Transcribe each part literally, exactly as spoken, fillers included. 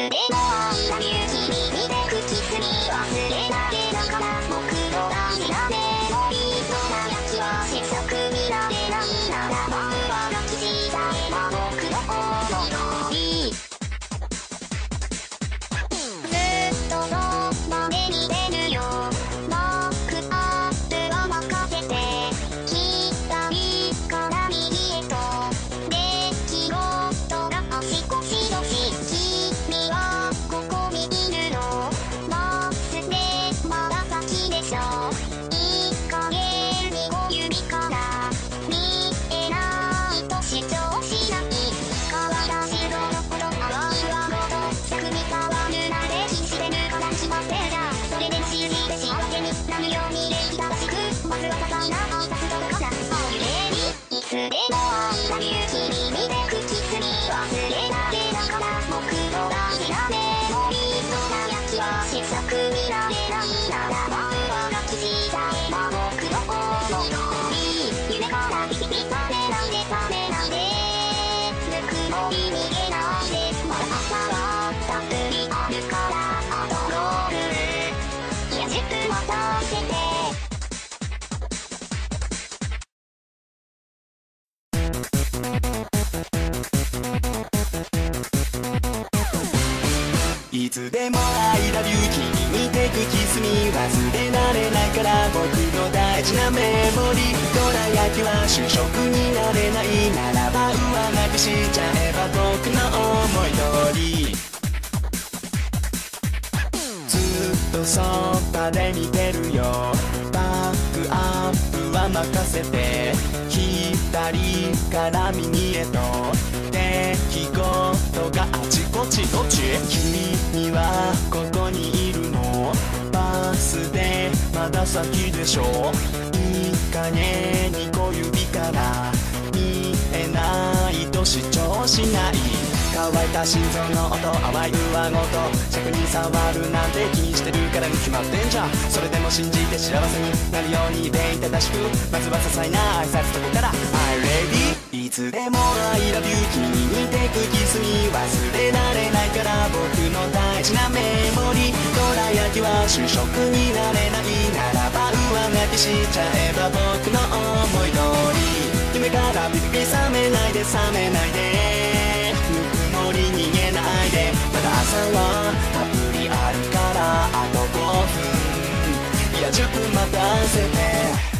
でも愛だ勇気に似てくキスに忘れられながら僕の大事なメモリーのなやつは失速になれないならば上書きしちゃえば僕の思い通りずっとそばで見てるよバックアップは任せて左から右へと出来事が足腰どし君はここにいるのバスでまだ先でしょいい加減に小指から見えないと主張しない体しろのほど泡ふわごと逆に変わるなんて気にしてるから決まってじゃそれでも信じて幸せになるように礼儀正しくまずはささいな挨拶とかからあゆれにいつでも愛だ勇気に似てくキスに忘れられながら僕の大事なメモリーのなやつは失速になれないならば上書きしちゃえば僕の思い通り夢からピピピ食べないで食べないでぬくもり逃げないでまだ朝はたっぷりあるからあとロールいやじゅっぷん待たせていつでも愛だ勇気に似てくキスに忘れられないから僕の大事なメモリーどら焼きは主食になれないならば上書きしちゃえば僕の思い通りずっとそばで見てるよバックアップは任せて左から右へと出来事があちこちどっち君はここにいるのバスでまだ先でしょいい加減に小指から見えないと主張しない乾いた心臓の音淡い上ごと尺に触るなんて気にしてるからに決まってんじゃんそれでも信じて幸せになるように礼儀正しくまずは些細な挨拶とこから I'm ready いつでも I love you 君に似てくキスに忘れられないから僕の大事なメモリーどら焼きは主食になれないならば上書きしちゃえば僕の思い通り夢からピピピ覚めないで覚めないでぬくもり逃げないでまだ朝はたっぷりあるからあとごふんいやじゅっぷん待たせて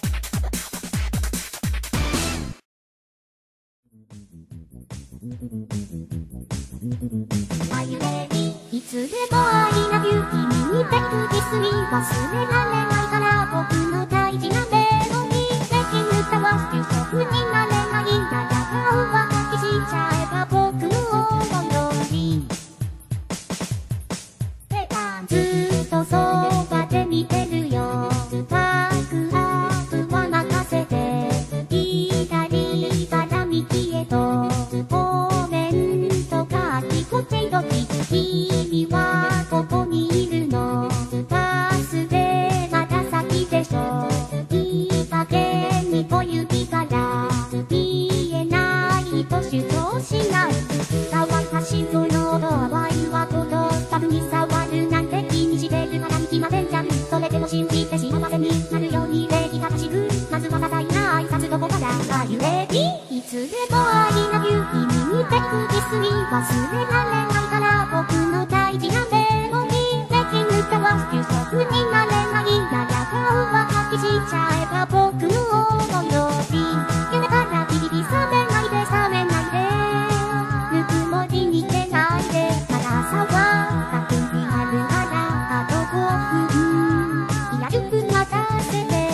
いつでも愛な勇気に似てくキスに忘れられないから僕の大事なメロディーできぬ歌は主食になれないならば上書きしちゃえば僕の思い通りずっとそばで見てるよバックアップは任せて左から右へとコメントがあちこちどち君はここにいるのバスでまだ先でしょいい加減に小指から見えないと主張しない乾いた心臓の音淡い上ごとタブに触るなんて気にしてるからに決まってんじゃんそれでも信じて幸せになるように礼儀正しくまずは些細な挨拶どこからがゆえにいつでも愛な勇気に似てくキスに忘れられないから僕の大事なメモリーできぬ歌は主食になれないならば上書きしちゃえば僕の思い通り夢からビビビ覚めないで覚めないでぬくもり逃げないでまだ朝はたっぷりあるからあとごふんいやじゅっぷん待たせて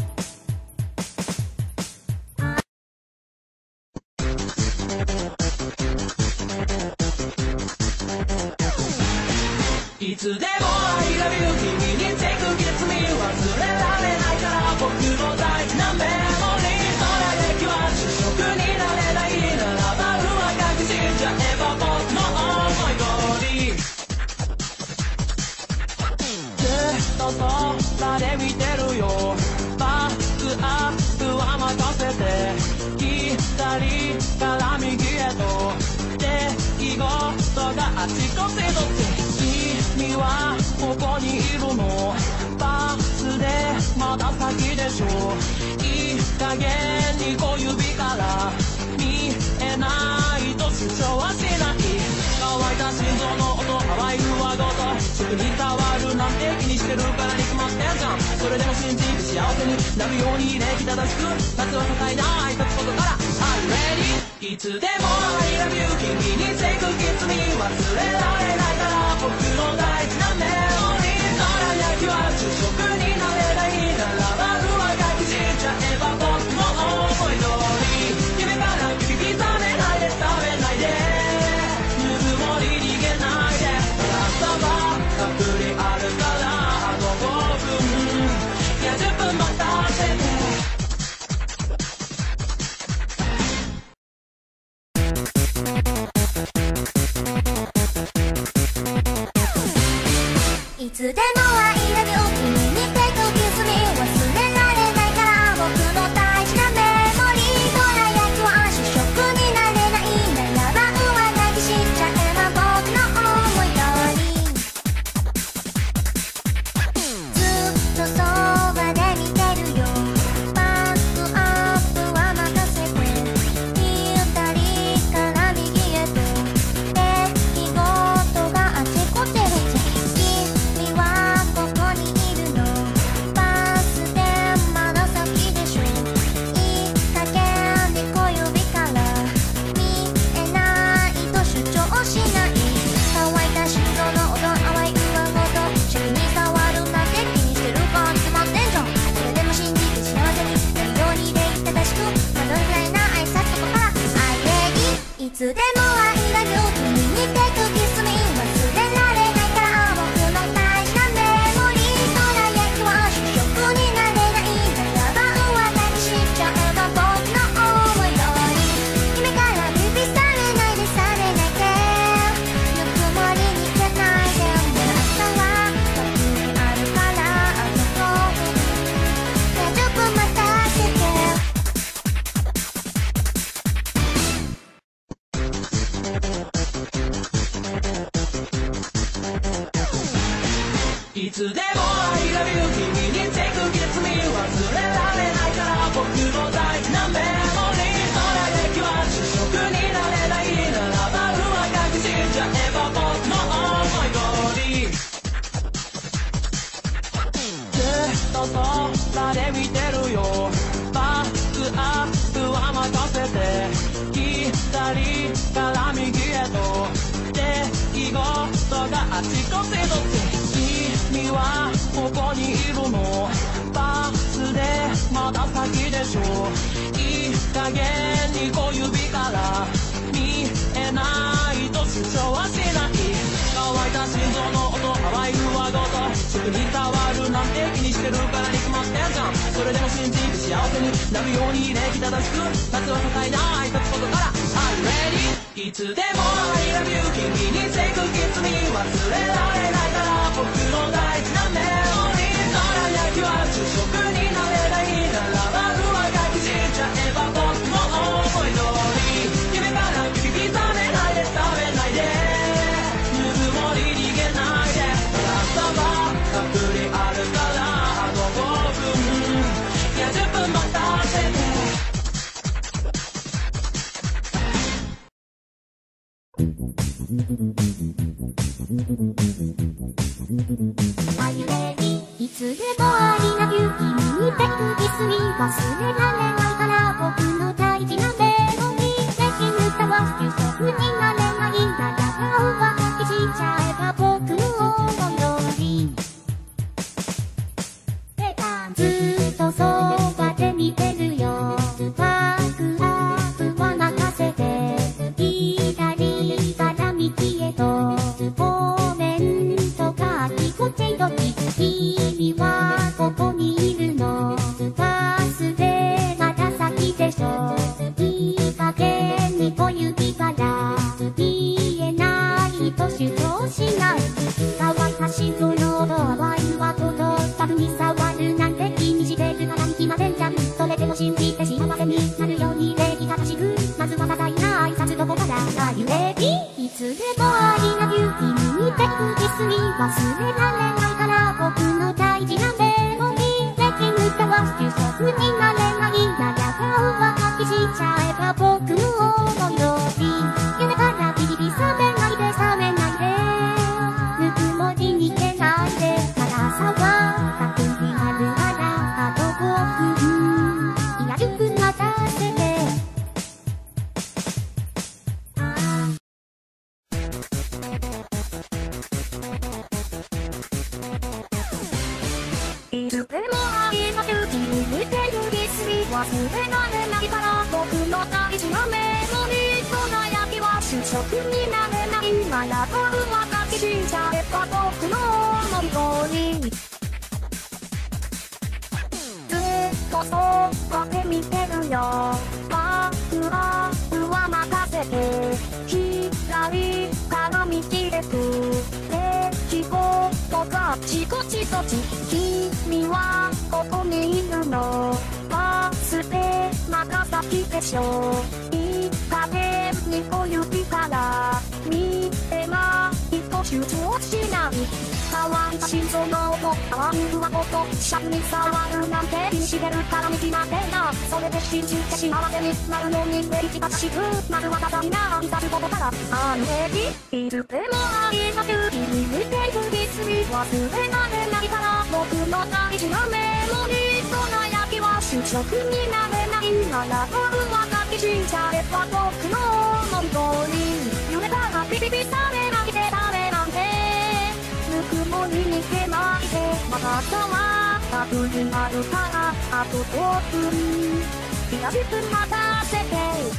いつでも I love you 君に似てくキスに忘れられないから僕の大事なメモリーどら焼きは主食になれないならば上書きしちゃえば僕の思い通りずっとそばで見てるよバックアップは任せて左から右へと出来事事があちこちと君はここにいるのバスでまだ先でしょいい加減に小指から見えないと主張はしない乾いた心臓の音淡い上ごとすぐに伝わるなんて気にしてるからに決まってんじゃんそれでも信じて幸せになるように礼儀正しく夏は高いな挨拶事から I'm ready いつでも I love you 君に Take a kiss me 忘れられないから僕の大事なメロディー空焼きは主食になれないならば上書きしちゃえば僕の思い通り夢から指刻めないで食べないでぬくもり逃げないで朝はたっぷりあるからあとごふんいやじゅっぷん待たせていつでも I love you 君に Take a kiss me 忘れられないから僕の大事なメモリーどら焼きは主食になれないならば上書きしちゃえば僕の思い通りずっとそばで見てるよバックアップは任せて左から右へと出来事があちこちで君はここにいるのバスでまだ先でしょいい加減に小指から見えないと主張しない乾いた心臓の音淡い上ごと主に触るなんて気にしてるかに決まってんじゃんそれでも信じて幸せになるように礼儀正しくたどりないな挨拶とかから I ready いつでも I love you 君に Take a kiss me 忘れられないから僕の大事なメモリーどら焼きは主食になれないならば上書きしちゃえば僕の思い通り夢から指されないでされないでぬくもりに逃げないで朝はたっぷりあるからあとごふんいやじゅっぷん待たせていつでも I love you 君に Take a kiss me 忘れられないから僕の大事なメモリー空焼きは主食になれないならば上書きしちゃえば僕の思い通りずっと空で見てるよバックアップは任せて左から右へと出来事があちこちと君はここにいるのバスでまだ先でしょいい加減に小指から見えないと主張はしない乾いた心臓の音淡い上ごとすぐに伝わるなんて気にしてるからに決まってんじゃんそれでも信じて幸せになるように礼儀正しく夏は高いな挨拶事から I'm ready いつでも I love you 君に Take a kiss me 忘れられないから僕の大事なメロディー空焼きは主食になれないならば上書きしちゃえば僕の思い通り夢から指刻めないで食べないでぬくもり逃げないで朝はたっぷりあるからあとごふんいやじゅっぷん待たせていつでも I love you 君に Take a kiss me 忘れられないから僕の大事なメロディーできる歌は主食になれないならば上書きしちゃえば僕の思い通りずっとそばで見てるよバックアップは任せて左から右へとコメントが聞こえとき君はここにいるのバスでまた先でしょいい加減に小指から見えないと主張しない乾いた心臓の音淡い上ごとバグに触るなんて気にしてるからに決まってんじゃんそれでも信じて幸せになるように礼儀正しくまずは些細な挨拶どこから Are you ready いつでもすぎ忘れられないから僕の大事なメモリーできぬ歌は主食になれないなら顔は書きしちゃえば僕の思い通り夢からビリビ覚めないで覚めないでぬくもりにけないで辛さは楽になるからあとごふんいやじゅっぷん待たせていつでも愛の勇気に似てるリスに忘れられないから僕の大事なメモリー輝きは主食になれないなら僕は書きしちゃえば僕の思い通りずっとそばで見てるよバックアップは任せて左から右へと出来事がちこちとち君はここにいるの忘れ長崎でしょいい加減に小指から見てないと集中しない乾いた心臓の音乾くは音シャツに触るなんて気にしてるから見なってなそれで信じて幸せになるのに目一発しくまずはただみな見たることからあの時いつでも愛の勇気に似てるリスに忘れられないから僕の大事なメモリー輝きは主食になれないなら僕は書きしちゃえば僕の思い通り夢からピピピされないでされなんてぬくもりにけないでまたはあとになるからあとごふんいやじゅっぷん待たせて